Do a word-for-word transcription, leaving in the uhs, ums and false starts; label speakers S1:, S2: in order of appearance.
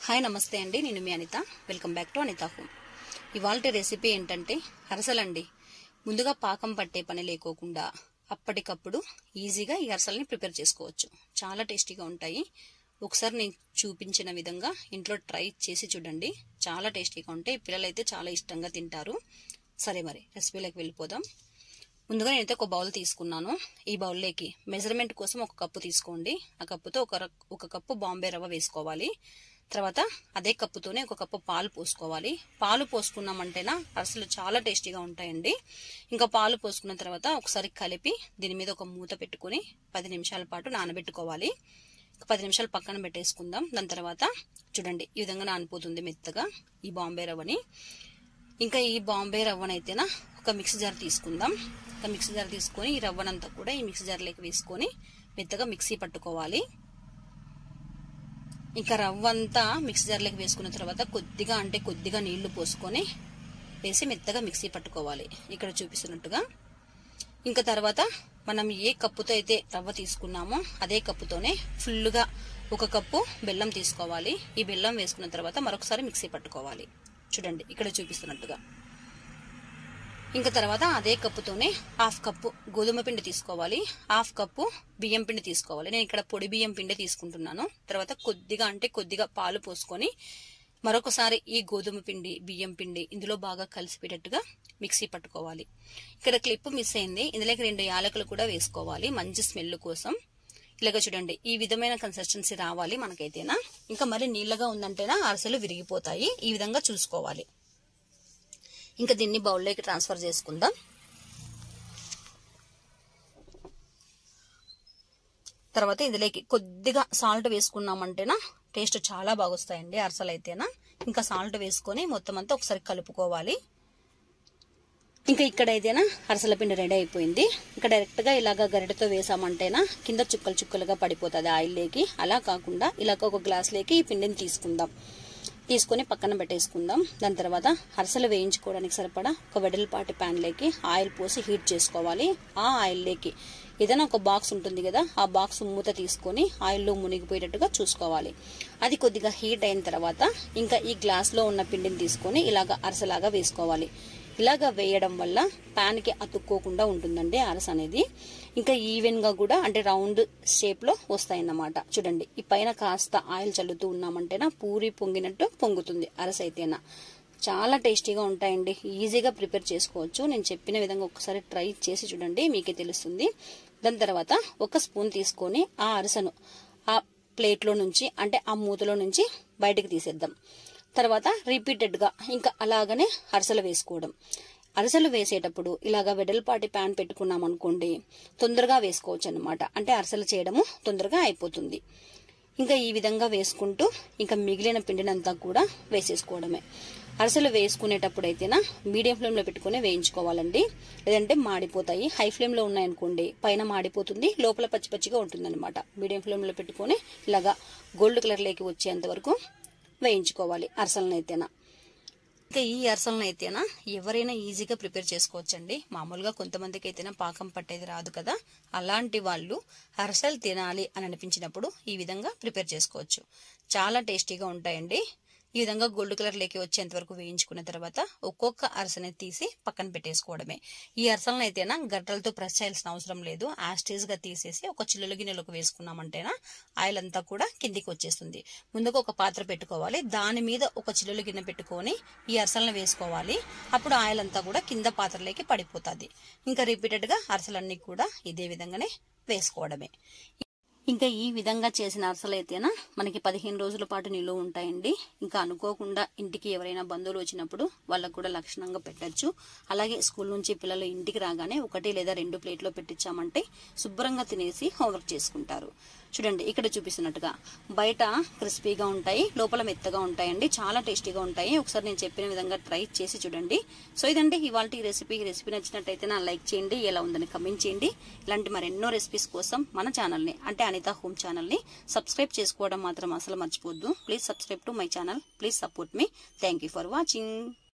S1: Hi నమస్తే అండి, నేను మీ Anitha. Welcome back to Anitha home. ఇవాల్టి రెసిపీ ఏంటంటే అరసలండి. ముందుగా పాకం పట్టే పని లేకోకుండా అప్పటికప్పుడు ఈజీగా ఈ అరసల్ని ప్రిపేర్ చేసుకోవచ్చు. చాలా టేస్టీగా ఉంటాయి. ఒకసారి నేను చూపించిన విధంగా ఇంట్లో ట్రై చేసి చూడండి. చాలా టేస్టీగా ఉంటాయి. పిల్లలైతే చాలా ఇష్టంగా తింటారు. సరే, మరి రెసిపీలోకి వెళ్ళిపోదాం. ముందుగా నేనైతే ఒక బౌల్ తీసుకున్నాను. ఈ బౌల్లోకి మెజర్మెంట్ కోసం ఒక కప్పు తీసుకోండి. ఆ కప్పుతో ఒక ఒక కప్పు బాంబే రవ్వ వేసుకోవాలి. తర్వాత అదే కప్పుతోనే ఒక కప్పు పాలు పోసుకోవాలి. పాలు పోసుకున్నామంటేనా అరసలు చాలా టేస్టీగా ఉంటాయండి. ఇంకా పాలు పోసుకున్న తర్వాత ఒకసారి కలిపి దీని మీద ఒక మూత పెట్టుకుని పది నిమిషాల పాటు నానబెట్టుకోవాలి. పది నిమిషాలు పక్కన పెట్టేసుకుందాం. దాని తర్వాత చూడండి, ఈ విధంగా నానిపోతుంది మెత్తగా ఈ బాంబే రవ్వని. ఇంకా ఈ బాంబే రవ్వనైతేనా ఒక మిక్సీ జార్ తీసుకుందాం. ఒక మిక్సీ జార్ తీసుకొని ఈ రవ్వనంతా కూడా ఈ మిక్సీ జార్లోకి వేసుకొని మెత్తగా మిక్సీ పట్టుకోవాలి. ఇంకా రవ్వ అంతా మిక్సీ జార్లోకి వేసుకున్న తర్వాత కొద్దిగా అంటే కొద్దిగా నీళ్లు పోసుకొని వేసి మెత్తగా మిక్సీ పట్టుకోవాలి, ఇక్కడ చూపిస్తున్నట్టుగా. ఇంకా తర్వాత మనం ఏ కప్పుతో అయితే రవ్వ తీసుకున్నామో అదే కప్పుతోనే ఫుల్గా ఒక కప్పు బెల్లం తీసుకోవాలి. ఈ బెల్లం వేసుకున్న తర్వాత మరొకసారి మిక్సీ పట్టుకోవాలి, చూడండి ఇక్కడ చూపిస్తున్నట్టుగా. ఇంకా తర్వాత అదే కప్పుతోనే హాఫ్ కప్పు గోధుమ పిండి తీసుకోవాలి, హాఫ్ కప్పు బియ్యం పిండి తీసుకోవాలి. నేను ఇక్కడ పొడి బియ్యం పిండి తీసుకుంటున్నాను. తర్వాత కొద్దిగా అంటే కొద్దిగా పాలు పోసుకొని మరొకసారి ఈ గోధుమ పిండి బియ్యం పిండి ఇందులో బాగా కలిసిపెట్టేట్టుగా మిక్సీ పట్టుకోవాలి. ఇక్కడ క్లిప్ మిస్ అయింది, ఇందులోకి రెండు యాలకులు కూడా వేసుకోవాలి మంచి స్మెల్ కోసం. ఇలాగ చూడండి, ఈ విధమైన కన్సిస్టెన్సీ రావాలి మనకైతేనా. ఇంకా మరి నీళ్ళగా ఉందంటేనా అరసలు విరిగిపోతాయి. ఈ విధంగా చూసుకోవాలి. ఇంకా దీన్ని బౌల్లోకి ట్రాన్స్ఫర్ చేసుకుందాం. తర్వాత ఇందులోకి కొద్దిగా సాల్ట్ వేసుకున్నామంటేనా టేస్ట్ చాలా బాగా వస్తాయండి అరసలు అయితేనా. ఇంకా సాల్ట్ వేసుకొని మొత్తం అంతా ఒకసారి కలుపుకోవాలి. ఇంకా ఇక్కడైతేనా అరసల పిండి రెడీ అయిపోయింది. ఇంకా డైరెక్ట్ గా ఇలాగా గరిటెతో వేసామంటేనా కింద చుక్కలు చుక్కలుగా పడిపోతుంది ఆయిల్ లేకి. అలా కాకుండా ఇలాగ ఒక గ్లాస్ లేకి ఈ పిండిని తీసుకుందాం. తీసుకొని పక్కన పెట్టేసుకుందాం. దాని తర్వాత అరసలు వేయించుకోవడానికి సరిపడా ఒక వెడల్పాటి ప్యాన్ లేకి ఆయిల్ పోసి హీట్ చేసుకోవాలి. ఆ ఆయిల్ లేకి ఏదైనా ఒక బాక్స్ ఉంటుంది కదా, ఆ బాక్స్ మూత తీసుకొని ఆయిల్లో మునిగిపోయేటట్టుగా చూసుకోవాలి. అది కొద్దిగా హీట్ అయిన తర్వాత ఇంకా ఈ గ్లాస్ లో ఉన్న పిండిని తీసుకొని ఇలాగా అరసలాగా వేసుకోవాలి. ఇలాగా వేయడం వల్ల ప్యాన్ కి అతుక్కోకుండా ఉంటుందండి అరస అనేది. ఇంకా ఈవెన్ గా కూడా అంటే రౌండ్ షేప్ లో వస్తాయన్నమాట. చూడండి, ఈ పైన కాస్త ఆయిల్ చల్లుతూ ఉన్నామంటేనా పూరి పొంగినట్టు పొంగుతుంది అరస అయితేనా. చాలా టేస్టీగా ఉంటాయండి, ఈజీగా ప్రిపేర్ చేసుకోవచ్చు. నేను చెప్పిన విధంగా ఒకసారి ట్రై చేసి చూడండి, మీకే తెలుస్తుంది. దాని తర్వాత ఒక స్పూన్ తీసుకొని ఆ అరసను ఆ ప్లేట్ లో నుంచి అంటే ఆ మూతలో నుంచి బయటకు తీసేద్దాం. తర్వాత రిపీటెడ్ గా ఇంకా అలాగనే అరసలు వేసుకోవడం. అరసలు వేసేటప్పుడు ఇలాగా వెడల్పాటి ప్యాన్ పెట్టుకున్నాం అనుకోండి, తొందరగా వేసుకోవచ్చు అనమాట. అంటే అరసలు చేయడము తొందరగా అయిపోతుంది. ఇంకా ఈ విధంగా వేసుకుంటూ ఇంకా మిగిలిన పిండినంతా కూడా వేసేసుకోవడమే. అరసలు వేసుకునేటప్పుడు అయితేనా మీడియం ఫ్లేమ్ లో పెట్టుకుని వేయించుకోవాలండి, లేదంటే మాడిపోతాయి. హై ఫ్లేమ్ లో ఉన్నాయనుకోండి పైన మాడిపోతుంది, లోపల పచ్చి పచ్చిగా ఉంటుంది అనమాట. మీడియం ఫ్లేమ్ లో పెట్టుకుని ఇలాగా గోల్డ్ కలర్ లేకి వచ్చేంత వరకు వేయించుకోవాలి అరసలను అయితేనా. ఇంకా ఈ అరసలను అయితేనా ఎవరైనా ఈజీగా ప్రిపేర్ చేసుకోవచ్చండి. మామూలుగా కొంతమందికి అయితేనా పాకం పట్టేది రాదు కదా, అలాంటి వాళ్ళు అరసలు తినాలి అని అనిపించినప్పుడు ఈ విధంగా ప్రిపేర్ చేసుకోవచ్చు. చాలా టేస్టీగా ఉంటాయండి. ఈ విధంగా గోల్డ్ కలర్ లేకి వచ్చేంత వరకు వేయించుకున్న తర్వాత ఒక్కొక్క అరసని తీసి పక్కన పెట్టేసుకోవడమే. ఈ అరసలను అయితేనా గడ్డలతో ప్రెస్ చేయాల్సిన అవసరం లేదు. యాస్టేజ్ గా తీసేసి ఒక చిల్లుల గిన్నెలోకి వేసుకున్నామంటేనా ఆయిల్ అంతా కూడా కిందికి వచ్చేస్తుంది. ముందుగా ఒక పాత్ర పెట్టుకోవాలి, దాని మీద ఒక చిల్లుల గిన్నె పెట్టుకొని ఈ అరసలను వేసుకోవాలి. అప్పుడు ఆయిల్ అంతా కూడా కింద పాత్రలోకి పడిపోతుంది. ఇంకా రిపీటెడ్ గా అరసలన్నీ కూడా ఇదే విధంగానే వేసుకోవడమే. ఇంకా ఈ విధంగా చేసిన అరసలు అయితేనా మనకి పదిహేను రోజుల పాటు నిలువ ఉంటాయండి. ఇంకా అనుకోకుండా ఇంటికి ఎవరైనా బంధువులు వచ్చినప్పుడు వాళ్ళకు కూడా లక్షణంగా పెట్టచ్చు. అలాగే స్కూల్ నుంచి పిల్లలు ఇంటికి రాగానే ఒకటి లేదా రెండు ప్లేట్లో పెట్టించామంటే శుభ్రంగా తినేసి హోంవర్క్ చేసుకుంటారు. చూడండి ఇక్కడ చూపిస్తున్నట్టుగా బయట క్రిస్పీగా ఉంటాయి, లోపల మెత్తగా ఉంటాయండి. చాలా టేస్టీగా ఉంటాయి. ఒకసారి నేను చెప్పిన విధంగా ట్రై చేసి చూడండి. సో ఇదండి ఇవాళ ఈ రెసిపీ. ఈ రెసిపీ నచ్చినట్టయితే నా లైక్ చేయండి, ఎలా ఉందని కమెంట్ చేయండి. ఇలాంటి మరెన్నో రెసిపీస్ కోసం మన ఛానల్ని అంటే అనిత హోమ్ ఛానల్ని సబ్స్క్రైబ్ చేసుకోవడం మాత్రం అసలు మర్చిపోద్దు. Please subscribe to my channel. Please support మీ. Thank you for watching.